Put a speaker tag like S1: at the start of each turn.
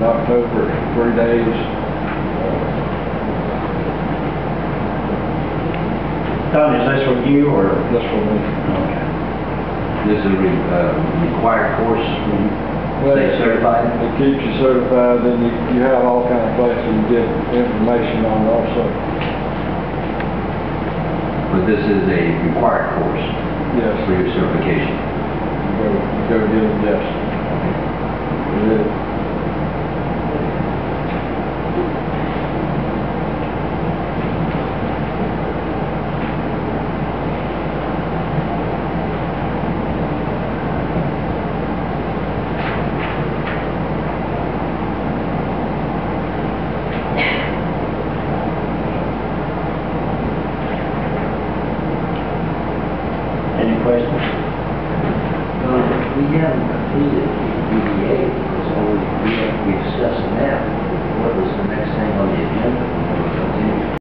S1: October, 3 days.
S2: Don, is this for you or?
S1: That's for me.
S2: Okay.
S3: This is a required course,
S1: Well,
S3: stay certified?
S1: It keeps you certified, then you have all kind of places you get information on also.
S3: But this is a required course
S1: Yes.
S3: for your certification.
S1: You go get it, yes. It is.
S2: Any questions?
S4: We haven't completed the DDA, because we discussed that.